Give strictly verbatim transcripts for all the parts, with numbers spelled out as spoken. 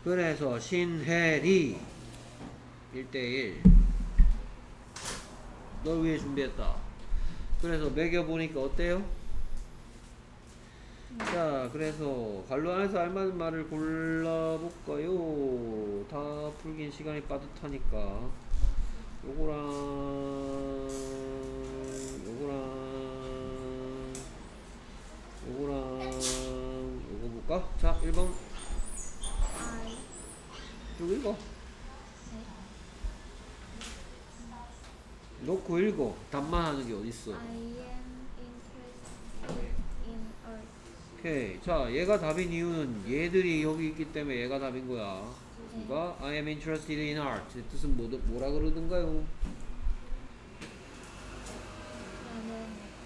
그래서 신혜리 일 대일 널 위해 준비했다. 그래서 매겨보니까 어때요? 자, 그래서 관로 안에서 알맞은 말을 골라볼까요? 다 풀긴 시간이 빠듯하니까 요거랑 요거랑 요거랑 요거 볼까? 자, 일 번 I 쭉 읽어. 놓고 읽어. 답만 하는 게 어딨어. I am interested in art. 오케이. 자, 얘가 답인 이유는 얘들이 여기 있기 때문에 얘가 답인 거야. 그러니까 I am interested in art. 그 뜻은 뭐, 뭐라 그러던가요? 나는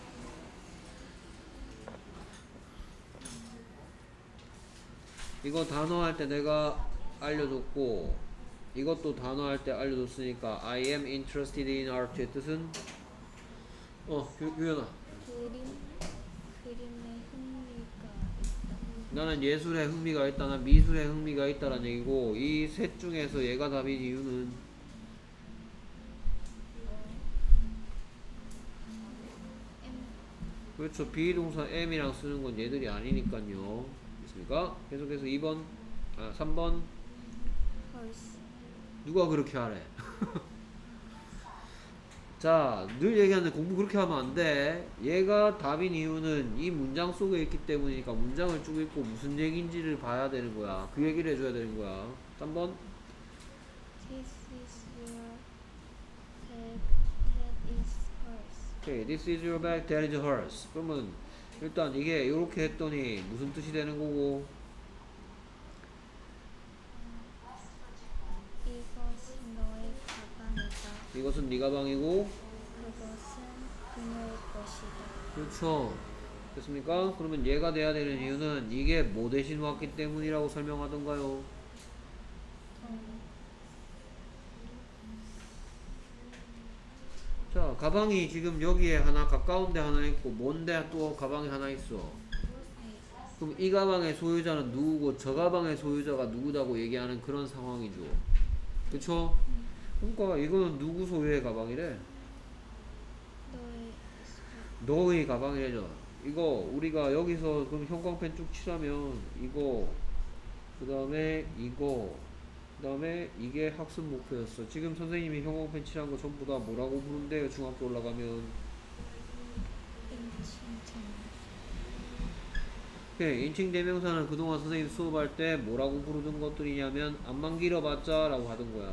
이거 단어 할 때 내가 알려줬고 이것도 단어 할 때 알려줬으니까 I am interested in art의 뜻은 어, 유, 유연아. 그림 그림에 흥미가 있다. 나는 예술에 흥미가 있다. 난 미술에 흥미가 있다라는 얘기고 이 셋 중에서 얘가 답인 이유는 M 그렇죠. 비동사 am이랑 쓰는 건 얘들이 아니니까요. 됐습니까? 계속해서 이 번 아 삼 번 horse. 누가 그렇게 하래? 자, 늘 얘기하는 공부 그렇게 하면 안 돼. 얘가 답인 이유는 이 문장 속에 있기 때문이니까 문장을 쭉 읽고 무슨 얘기인지를 봐야 되는 거야. 그 얘기를 해줘야 되는 거야. 삼 번 This is your bag. That is horse. 오케이. This is your bag, that is hers. 그러면 일단 이게 이렇게 했더니 무슨 뜻이 되는 거고 이것은 너의 가방이다. 이것은 네 가방이고 그것은 그녀의 것이다. 그렇죠. 됐습니까? 그러면 얘가 돼야 되는 이유는 이게 뭐 대신 왔기 때문이라고 설명하던가요? 음, 자, 가방이 지금 여기에 하나 가까운 데 하나 있고 먼데 또 가방이 하나 있어. 그럼 이 가방의 소유자는 누구고 저 가방의 소유자가 누구다고 얘기하는 그런 상황이죠. 그쵸? 그러니까 이거는 누구 소유의 가방이래? 너의 너의 가방이래죠. 이거 우리가 여기서 그럼 형광펜 쭉 칠하면 이거 그 다음에 이거 그 다음에 이게 학습 목표였어. 지금 선생님이 형광펜 칠한 거 전부 다 뭐라고 부른대요? 중학교 올라가면 인칭찬. 오케이. 인칭 대명사는 그동안 선생님 수업할 때 뭐라고 부르던 것들이냐면 안만 길어봤자 라고 하던 거야.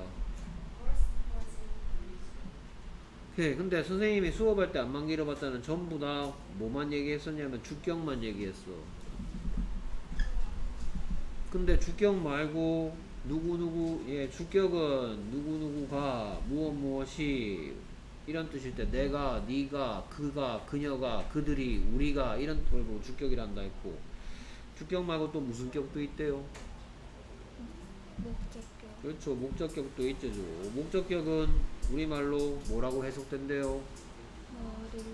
오케이. 근데 선생님이 수업할 때 안만 길어봤자는 전부 다 뭐만 얘기했었냐면 주격만 얘기했어. 근데 주격 말고 누구누구 예 주격은 누구누구가 무엇 무엇이 이런 뜻일 때 내가 네가 그가 그녀가 그들이 우리가 이런 걸 보고 주격이란다 했고 주격 말고 또 무슨 격도 있대요? 목적격. 그렇죠. 목적격도 있죠. 목적격은 우리말로 뭐라고 해석된대요? 뭐를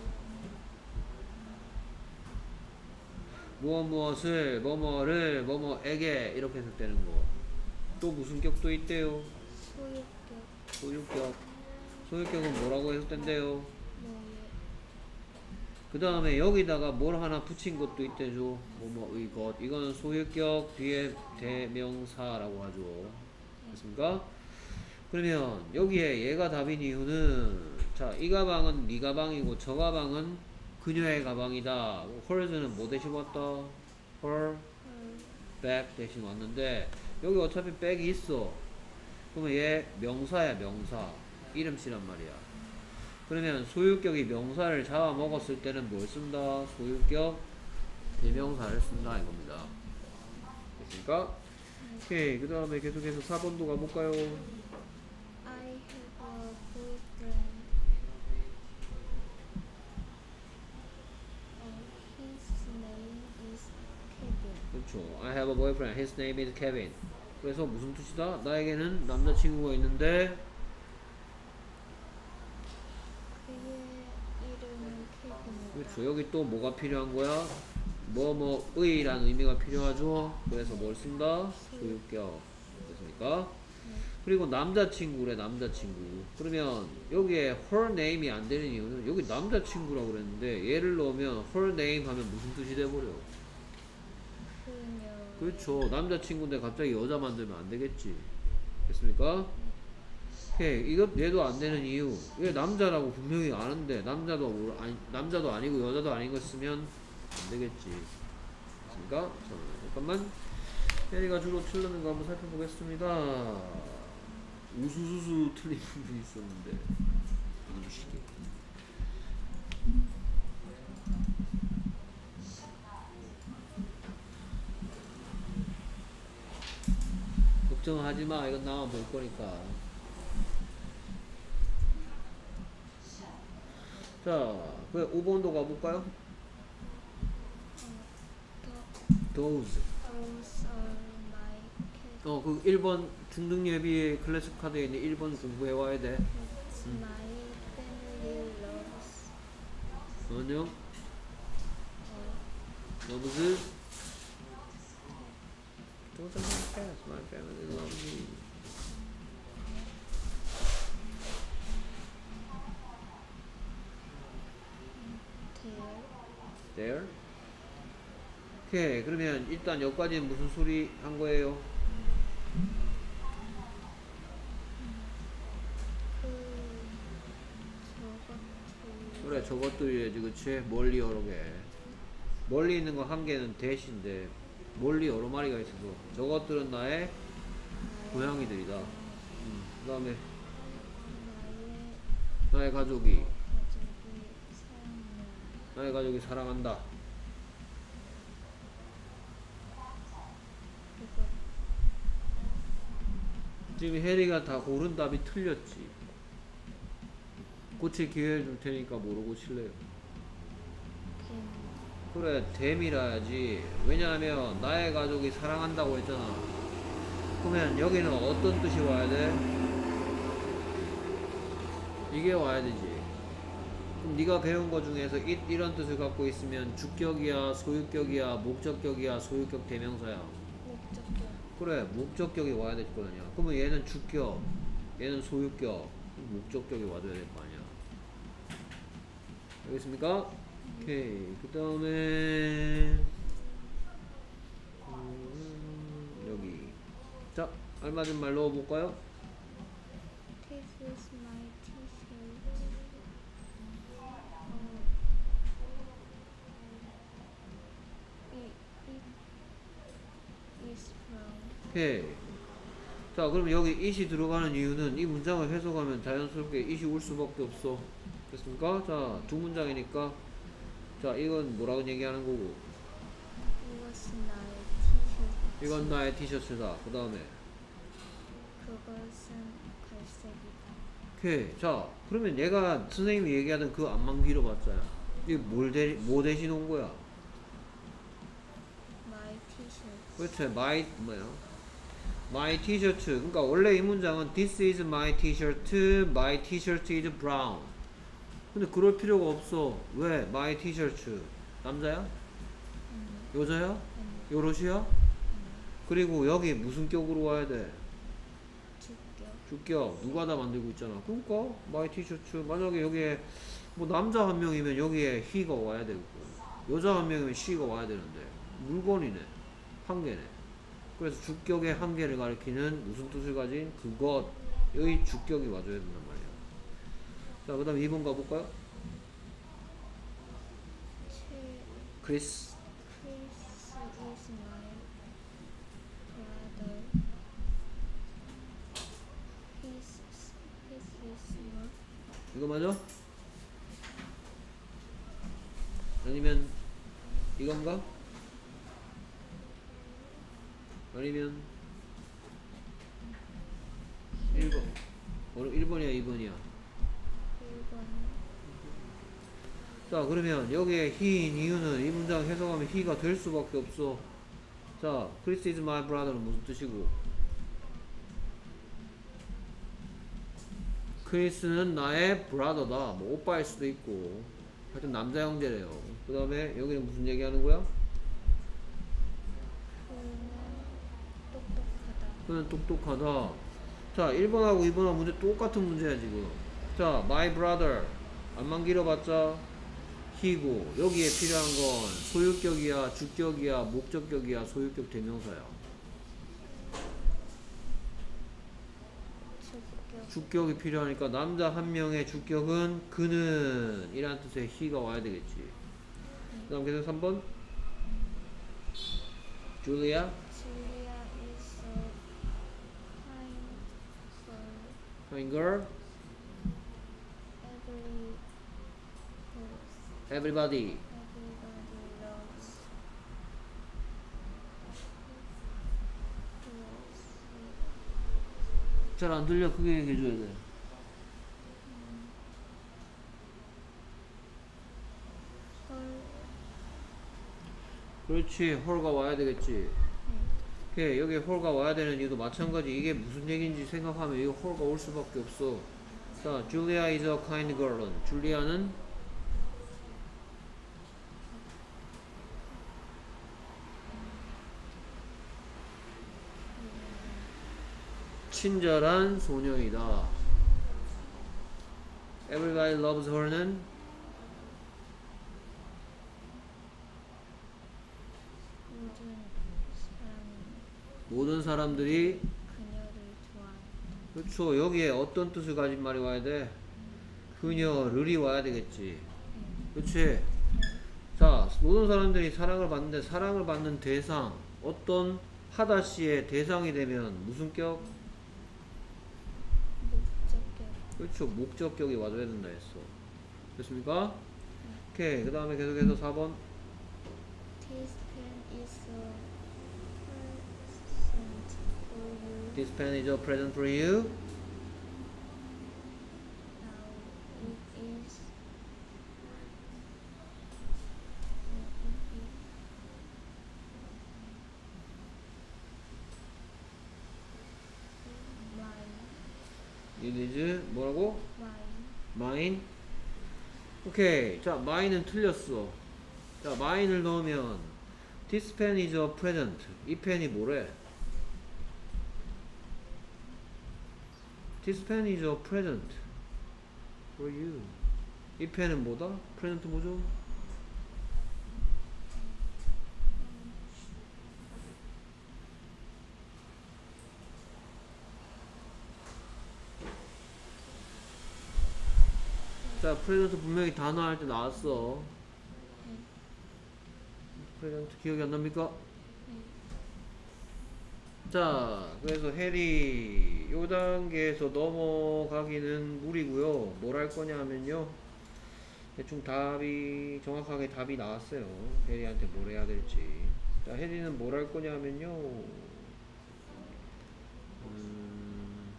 무엇 무엇을 뭐뭐를 뭐뭐에게 이렇게 해석되는 거. 또 무슨 격도 있대요? 소유격. 소유격. 소유격은 뭐라고 해석된대요? 뭐의 그 다음에 여기다가 뭘 하나 붙인 것도 있대죠. 뭐뭐의 것. 이거는 소유격 뒤에 대명사라고 하죠. 됐습니까? 그러면 여기에 얘가 답인 이유는 자, 이 가방은 네 가방이고 저 가방은 그녀의 가방이다. hers는 뭐 대신 왔다? her 헐. bag 대신 왔는데 여기 어차피 백이 있어. 그러면 얘 명사야. 명사 이름씨란 말이야. 그러면 소유격이 명사를 잡아먹었을 때는 뭘 쓴다? 소유격 대명사를 쓴다 이겁니다. 됐습니까? 오케이. 그 다음에 계속해서 사 번도 가볼까요? I have a boyfriend. Uh, his name is Kevin. 그렇죠. I have a boyfriend. His name is Kevin. 그래서 무슨 뜻이다? 나에게는 남자친구가 있는데 그의 이름은 케빈이다. 그렇죠. 여기 또 뭐가 필요한 거야? 뭐뭐의 라는 의미가 필요하죠. 그래서 뭘 쓴다? 소유격. 됐습니까? 네. 그리고 남자친구래 남자친구. 그러면 여기에 her name이 안 되는 이유는 여기 남자친구라고 그랬는데 얘를 넣으면 her name 하면 무슨 뜻이 돼버려? 그녀. 그렇죠. 남자친구인데 갑자기 여자 만들면 안 되겠지. 됐습니까? 오케이. 이것 얘도 안 되는 이유. 얘 남자라고 분명히 아는데 남자도 모르, 아니, 남자도 아니고 여자도 아닌 거 쓰면 안 되겠지. 됐습니까? 자, 잠깐만. 혜리가 주로 틀리는 거 한번 살펴보겠습니다. 우수수수 틀린 부분이 있었는데 이시게 걱정하지 마. 이건 나만 볼 거니까. 자, 그 오 번도 가볼까요? Those. Those are my cats. 어, 그 일 번 중등 예비 클래스 카드에 있는 일 번 공부해 와야 돼. It's my family loves. 안녕. 어, Those. Those are my cats. My family loves me. their There. 오케이. 그러면 일단 여기까지는 무슨 소리 한 거예요? 그 저것도 그래, 저것도 해야지, 그치? 멀리 여러 개. 멀리 있는 거 한 개는 대신데, 멀리 여러 마리가 있어서, 저것들은 나의 고양이들이다. 음, 그 다음에, 나의 나의 가족이, 가족이 사랑해요. 나의 가족이 사랑한다. 그리고 지금 해리가 다 고른 답이 틀렸지. 고칠 기회를 줄 테니까 뭐로 고칠래요? 뱀 그래, 댐이라 해야지. 왜냐하면 나의 가족이 사랑한다고 했잖아. 그러면 여기는 어떤 뜻이 와야 돼? 이게 와야 되지. 그럼 네가 배운 거 중에서 이, 이런 뜻을 갖고 있으면 주격이야, 소유격이야, 목적격이야, 소유격 대명사야. 목적격 그래, 목적격이 와야 될 거 아니야. 그러면 얘는 주격, 얘는 소유격, 목적격이 와줘야 될 거 아니야. 알겠습니까? 오케이. 그 다음에 음, 여기 자, 알맞은 말 넣어볼까요? This is my t-shirt. 어, it, it is from 오케이. 자, 그럼 여기 it이 들어가는 이유는 이 문장을 해석하면 자연스럽게 it이 올 수밖에 없어. 됐습니까? 자, 두 문장이니까 자, 이건 뭐라고 얘기하는 거고, 이것은 나의 t-shirt. 이건 나의 티셔츠다. 그 다음에 그것은 갈색이다. 오케이. 자, 그러면 얘가 선생님이 얘기하던 그 안만 길어봤자야. 이게 뭘 대, 뭐 대신 온 거야? My t-shirt. 그렇지. my 뭐야? my t-shirt. 그러니까 원래 이 문장은 this is my t-shirt, my t-shirt is brown. 근데 그럴 필요가 없어. 왜? my t-shirt 남자야? 음, 여자야? 음, 여럿이야? 음. 그리고 여기 무슨 격으로 와야 돼? 주격. 주격. 누가 다 만들고 있잖아. 그러니까 my t-shirt. 만약에 여기에 뭐 남자 한 명이면 여기에 he가 와야 되고, 여자 한 명이면 she가 와야 되는데 물건이네. 한 개네. 그래서 주격의 한 개를 가리키는 무슨 뜻을 가진 그것의 주격이 와줘야 된단 말이야. 자, 그 다음에 이 번 가볼까요? 최 크리스. Chris is my brother. His his is not. 이거 맞아? 아니면 이건가? 아니면 일 번. 어느 일 번이야, 이 번이야? 일 번. 자, 그러면 여기에 he인 이유는 이 문장 해석하면 he가 될 수밖에 없어. 자, Chris is my brother는 무슨 뜻이고, 크리스는 나의 brother다. 뭐 오빠일 수도 있고, 하여튼 남자 형제래요. 그 다음에 여기는 무슨 얘기하는 거야? 그는 똑똑하다. 그냥 똑똑하다. 자, 일 번하고 이 번하고 문제 똑같은 문제야 지금. 자, my brother 안만 길어봤자 he고, 여기에 필요한 건 소유격이야 주격이야 목적격이야 소유격 대명사야. 주격. 주격이 필요하니까 남자 한 명의 주격은 그는 이란 뜻의 he가 와야 되겠지. 그 다음 계속 삼 번 줄리아 Julia is a kind girl. fine girl Every everybody everybody loves loves 잘 안 들려. 크게 얘기해줘야 돼. her. 그렇지. 홀가 와야 되겠지. 오케이. 여기 홀가 와야 되는 이유도 마찬가지. 이게 무슨 얘기인지 생각하면 이거 홀가 올 수밖에 없어. 자, Julia is a kind girl은 줄리아는 친절한 소녀이다. Everybody loves her는 모든 사람이 모든 사람들이 그녀를 좋아한다. 그렇죠. 여기에 어떤 뜻을 가진 말이 와야 돼? 그녀를이 와야 되겠지. 그렇지. 자, 모든 사람들이 사랑을 받는데 사랑을 받는 대상 어떤 하다시의 대상이 되면 무슨 격? 목적격. 그렇죠. 목적격이 와줘야 된다 했어. 됐습니까? 오케이. 그 다음에 계속해서 사 번 This pen is a present for you. This pen is a present for you. Now it is mine. It is 뭐라고? Mine. mine. 오케이. 자, mine은 틀렸어. 자, mine을 넣으면 This pen is a present. 이 펜이 뭐래? This pen is a present for you. 이 펜은 뭐다? present 뭐죠? 자, present 분명히 단어 할 때 나왔어. present 기억이 안 납니까? 자, 그래서 해리 요 단계에서 넘어가기는 무리고요. 뭘 할 거냐 하면요, 대충 답이 정확하게 답이 나왔어요. 해리한테 뭘 해야 될지. 자, 해리는 뭘 할 거냐 하면요, 음,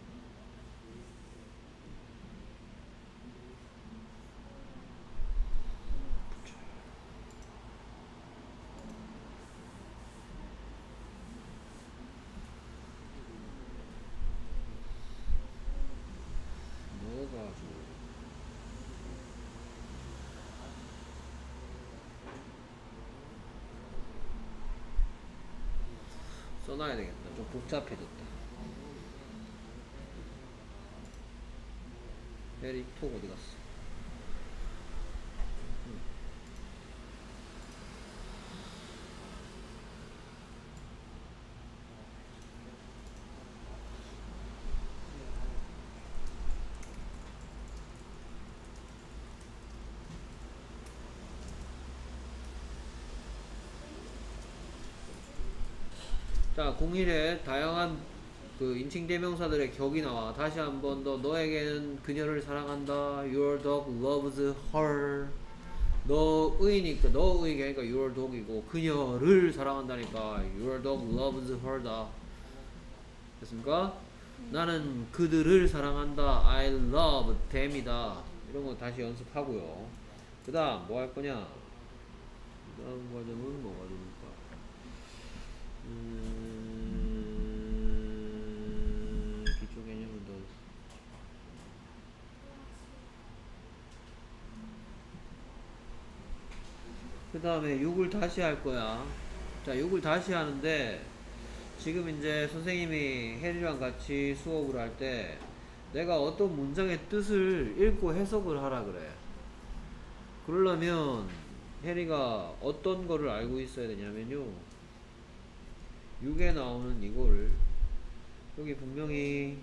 넣어가지고 써놔야 되겠다. 좀 복잡해졌다. 해리 톡 어디 갔어? 자, 공일에 다양한 그 인칭 대명사들의 격이 나와. 다시 한 번 더. 너에게는 그녀를 사랑한다. Your dog loves her. 너의니까 너의가 아니까 your dog이고, 그녀를 사랑한다니까 your dog loves her다. 됐습니까? 나는 그들을 사랑한다. I love them이다. 이런 거 다시 연습하고요. 그 다음 뭐 할 거냐? 그 다음 과정은 뭐가 됩니까? 음, 기초 개념을 더. 그 다음에 육을 다시 할 거야. 자, 육을 다시 하는데, 지금 이제 선생님이 해리랑 같이 수업을 할 때 내가 어떤 문장의 뜻을 읽고 해석을 하라 그래. 그러려면 해리가 어떤 거를 알고 있어야 되냐면요, 육에 나오는 이거를, 여기 분명히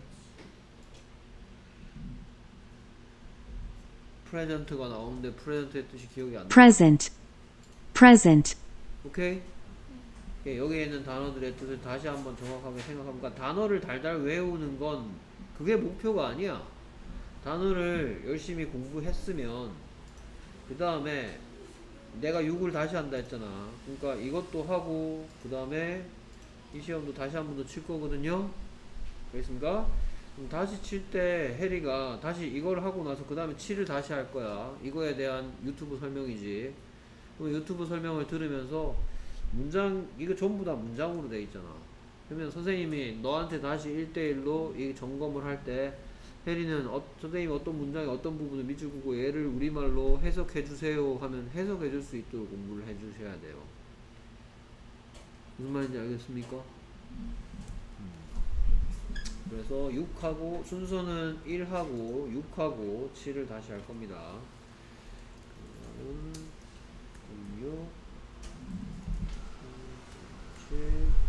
present가 나오는데 present의 뜻이 기억이 안 나. present, present, 오케이? 예, 여기에 있는 단어들의 뜻을 다시 한번 정확하게 생각하니까, 단어를 달달 외우는 건 그게 목표가 아니야. 단어를 열심히 공부했으면 그 다음에 내가 육을 다시 한다 했잖아. 그러니까 이것도 하고 그 다음에 이 시험도 다시 한 번 더 칠 거거든요. 알겠습니까? 그럼 다시 칠 때 해리가 다시 이걸 하고 나서 그 다음에 칠을 다시 할 거야. 이거에 대한 유튜브 설명이지. 그럼 유튜브 설명을 들으면서 문장, 이거 전부 다 문장으로 돼 있잖아. 그러면 선생님이 너한테 다시 일 대일로 이 점검을 할 때 해리는 어, 선생님이 어떤 문장의 어떤 부분을 밑줄 긋고 얘를 우리말로 해석해 주세요 하면 해석해 줄 수 있도록 공부를 해 주셔야 돼요. 무슨 말인지 알겠습니까? 음. 그래서 육하고 순서는 일하고 육하고 칠을 다시 할 겁니다. 그러면 육, 칠,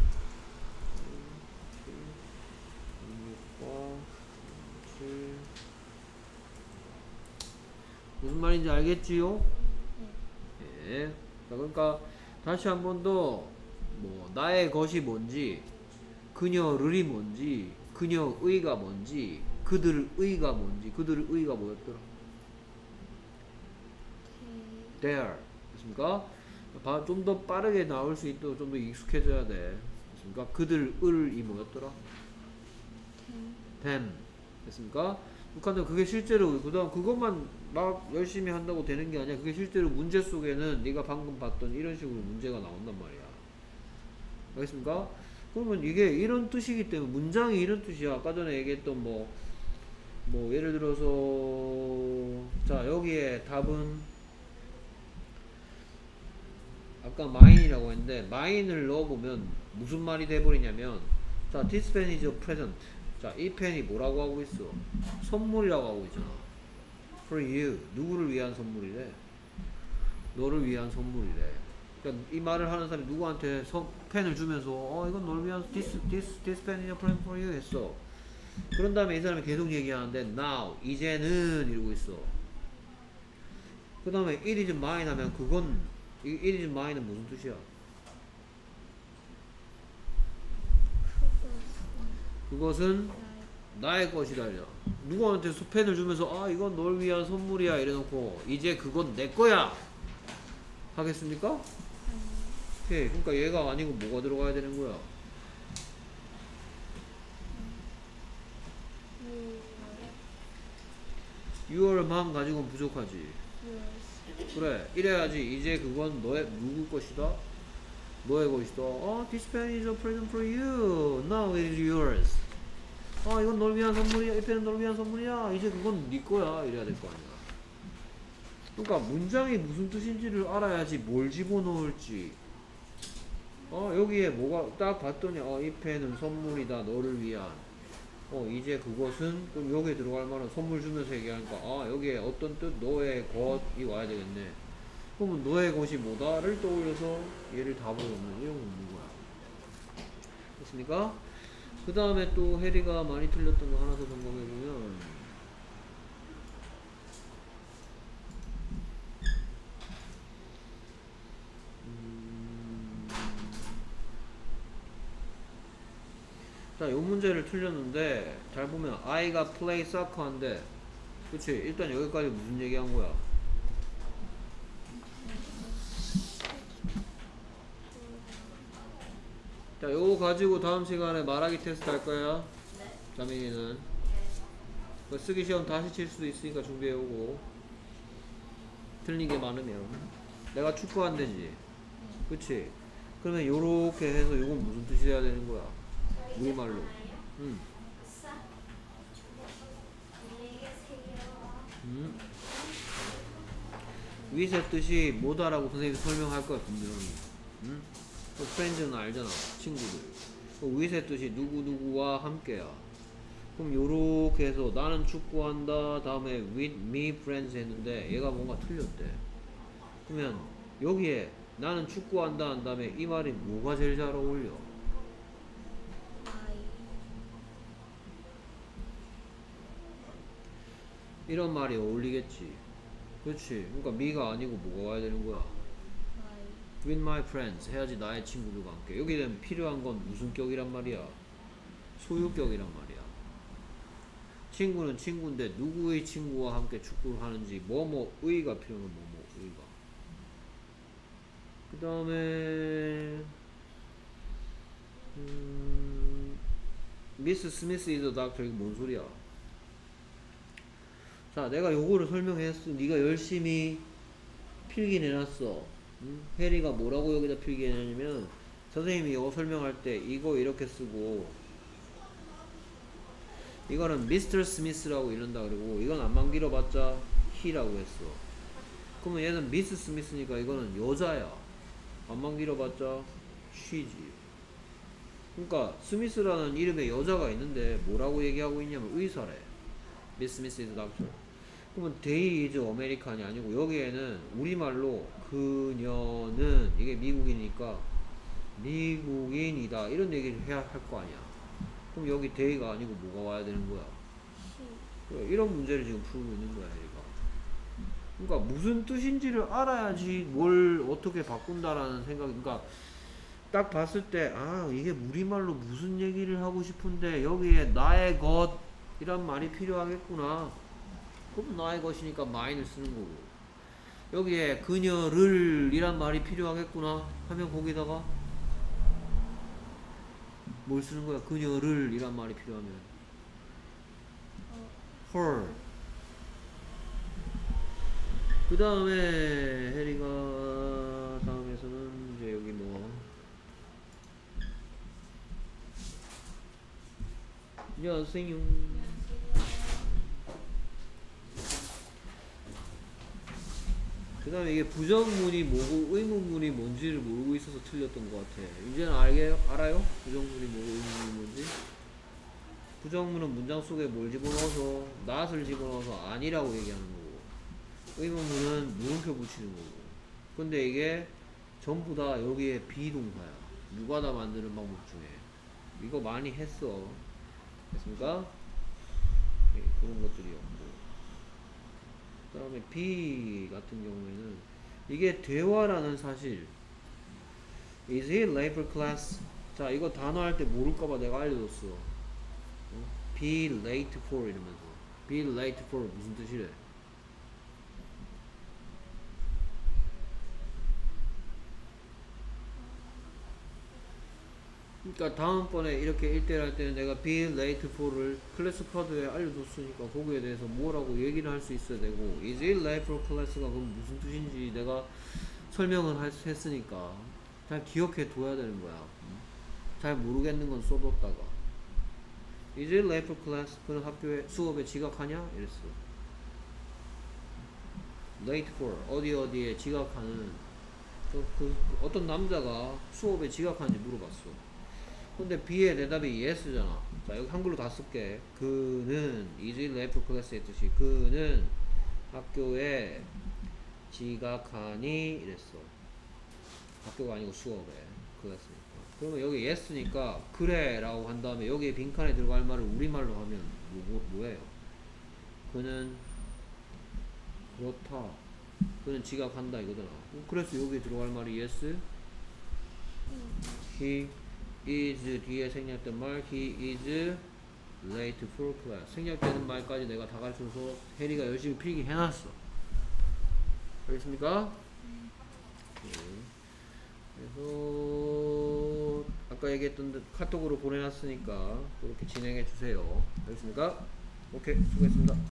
육과 칠. 무슨 말인지 알겠지요? 예. 자, 그러니까 다시 한 번 더, 뭐 나의 것이 뭔지, 그녀를이 뭔지, 그녀의가 뭔지, 그들의가 뭔지. 그들의가 뭐였더라? there. 됐습니까? 좀 더 빠르게 나올 수 있도록 좀 더 익숙해져야 돼. 됐습니까? 그들을이 뭐였더라? them. 됐습니까? 북한은 그게 실제로, 그 다음 그것만 막 열심히 한다고 되는 게 아니야. 그게 실제로 문제 속에는 네가 방금 봤던 이런 식으로 문제가 나온단 말이야. 알겠습니까? 그러면 이게 이런 뜻이기 때문에, 문장이 이런 뜻이야. 아까 전에 얘기했던 뭐, 뭐 예를 들어서 자, 여기에 답은 아까 mine이라고 했는데 mine을 넣어보면 무슨 말이 돼버리냐면, 자, this pen is a present. 자, 이 펜이 뭐라고 하고 있어? 선물이라고 하고 있잖아. for you. 누구를 위한 선물이래? 너를 위한 선물이래. 그러니까 이 말을 하는 사람이 누구한테 서, 펜을 주면서 어 이건 널 위한 this, this, this pen is a present for you 했어. 그런 다음에 이 사람이 계속 얘기하는데 now, 이제는 이러고 있어. 그 다음에 it is mine 하면 그건, 이 it is mine은 무슨 뜻이야? 그것은 나의 것이다. 누구한테 펜을 주면서 아 이건 널 위한 선물이야 이래놓고 이제 그건 내 거야 하겠습니까? 오케이. 그러니까 얘가 아니고 뭐가 들어가야 되는 거야? 유월만 가지고는 부족하지. 그래, 이래야지. 이제 그건 너의 누구 것이다? 너의 것이다. 어, this pen is a present for you. Now it is yours. 아, 이건 널 위한 선물이야. 이 펜은 널 위한 선물이야. 이제 그건 네 거야. 이래야 될 거 아니야. 그러니까 문장이 무슨 뜻인지를 알아야지 뭘 집어넣을지. 어, 여기에 뭐가 딱 봤더니 어, 이 펜은 선물이다. 너를 위한. 어, 이제 그것은, 그럼 여기에 들어갈 만한, 선물 주면서 얘기하니까 아, 여기에 어떤 뜻? 너의 것이 와야 되겠네. 그러면 너의 것이 뭐다를 떠올려서 얘를 답으로 넣는 이런 거 묻는 거야. 됐습니까? 그 다음에 또 해리가 많이 틀렸던 거 하나 더 점검해보면, 음... 자, 요 문제를 틀렸는데 잘 보면 아이가 play soccer 한데, 그치? 일단 여기까지 무슨 얘기한 거야? 자, 요거 가지고 다음 시간에 말하기 테스트 할 거야. 자민이는 그 쓰기 시험 다시 칠 수도 있으니까 준비해오고. 틀린 게 많으면 내가 축구한대지, 그치? 그러면 요렇게 해서 요건 무슨 뜻이 돼야 되는 거야? 우리말로. 응. 응? 위의 뜻이 뭐다라고 선생님이 설명할 거야 분명히. 응? 또 프렌즈는 알잖아, 친구들. with의 뜻이 누구누구와 함께야. 그럼 요렇게 해서 나는 축구한다 다음에 with me friends 했는데 얘가 뭔가 틀렸대. 그러면 여기에 나는 축구한다 한 다음에 이 말이 뭐가 제일 잘 어울려? I. 이런 말이 어울리겠지. 그렇지. 그러니까 me가 아니고 뭐가 와야 되는 거야? I. with my friends 해야지. 나의 친구들과 함께. 여기는 필요한 건 무슨 격이란 말이야? 소유격이란 말이야. 친구는 친구인데 누구의 친구와 함께 축구를 하는지 뭐뭐의가 필요한 뭐뭐의가. 그 다음에 음, 미스 스미스 이즈 닥터 이거 뭔 소리야? 자, 내가 요거를 설명했어. 네가 열심히 필기내놨어. 응? 해리가 뭐라고 여기다 필기해놨냐면 선생님이 이거 설명할 때 이거 이렇게 쓰고 이거는 미스터 스미스라고 이런다 그러고 이건 안만 길어봤자 he라고 했어. 그러면 얘는 미스 스미스니까 이거는 여자야. 안만 길어봤자 she지. 그러니까 스미스라는 이름에 여자가 있는데 뭐라고 얘기하고 있냐면 의사래. 미스 스미스 is doctor. 그러면 they is American이 아니고 여기에는 우리말로 그녀는 이게 미국이니까 미국인이다 이런 얘기를 해야 할 거 아니야. 그럼 여기 they가 아니고 뭐가 와야 되는 거야? She. 그래, 이런 문제를 지금 풀고 있는 거야, 얘가. 그러니까 무슨 뜻인지를 알아야지 뭘 어떻게 바꾼다라는 생각. 그러니까 딱 봤을 때 아 이게 우리말로 무슨 얘기를 하고 싶은데 여기에 나의 것 이란 말이 필요하겠구나. 그럼 나의 것이니까 mine을 쓰는 거고 여기에 그녀를 이란 말이 필요하겠구나 하면 거기다가 뭘 쓰는 거야? 그녀를 이란 말이 필요하면 her. 그 다음에 해리가 다음에서는 이제 여기 뭐 안녕하세요. 그 다음에 이게 부정문이 뭐고 의문문이 뭔지를 모르고 있어서 틀렸던 것 같아. 이제는 알게, 알아요? 부정문이 뭐고 의문문이 뭔지? 부정문은 문장 속에 뭘 집어넣어서 not을 집어넣어서 아니라고 얘기하는 거고 의문문은 물음표 붙이는 거고. 근데 이게 전부 다 여기에 비동사야. 누가 다 만드는 방법 중에 이거 많이 했어. 됐습니까? 네, 그런 것들이었고 그 다음에 B 같은 경우에는 이게 대화라는 사실. Is he labor class? 자 이거 단어 할 때 모를까봐 내가 알려줬어. 어? Be late for 이러면서 Be late for 무슨 뜻이래? 그러니까 다음번에 이렇게 일 대일 할 때는 내가 be late for를 클래스 카드에 알려줬으니까 거기에 대해서 뭐라고 얘기를 할 수 있어야 되고 is it late for class가 그럼 무슨 뜻인지 내가 설명을 할, 했으니까 잘 기억해 둬야 되는 거야. 잘 모르겠는 건 써뒀다가 is it late for class? 그는 학교에 수업에 지각하냐? 이랬어. late for 어디 어디에 지각하는 그, 그 어떤 남자가 수업에 지각하는지 물어봤어. 근데 B의 대답이 yes잖아. 자 여기 한글로 다 쓸게. 그는 is it late for class의 뜻이 그는 학교에 지각하니 이랬어. 학교가 아니고 수업에 클래스니까. 그러면 여기 yes니까 그래 라고 한 다음에 여기에 빈칸에 들어갈 말을 우리말로 하면 뭐, 뭐, 뭐예요? 그는 그렇다. 그는 지각한다 이거잖아. 그래서 여기에 들어갈 말이 yes. He is 뒤에 생략된 말 he is late for class. 생략되는 말까지 내가 다 가르쳐서 해리가 열심히 필기 해놨어. 알겠습니까? 네. 그래서 아까 얘기했던 듯 카톡으로 보내놨으니까 그렇게 진행해 주세요. 알겠습니까? 오케이 수고했습니다.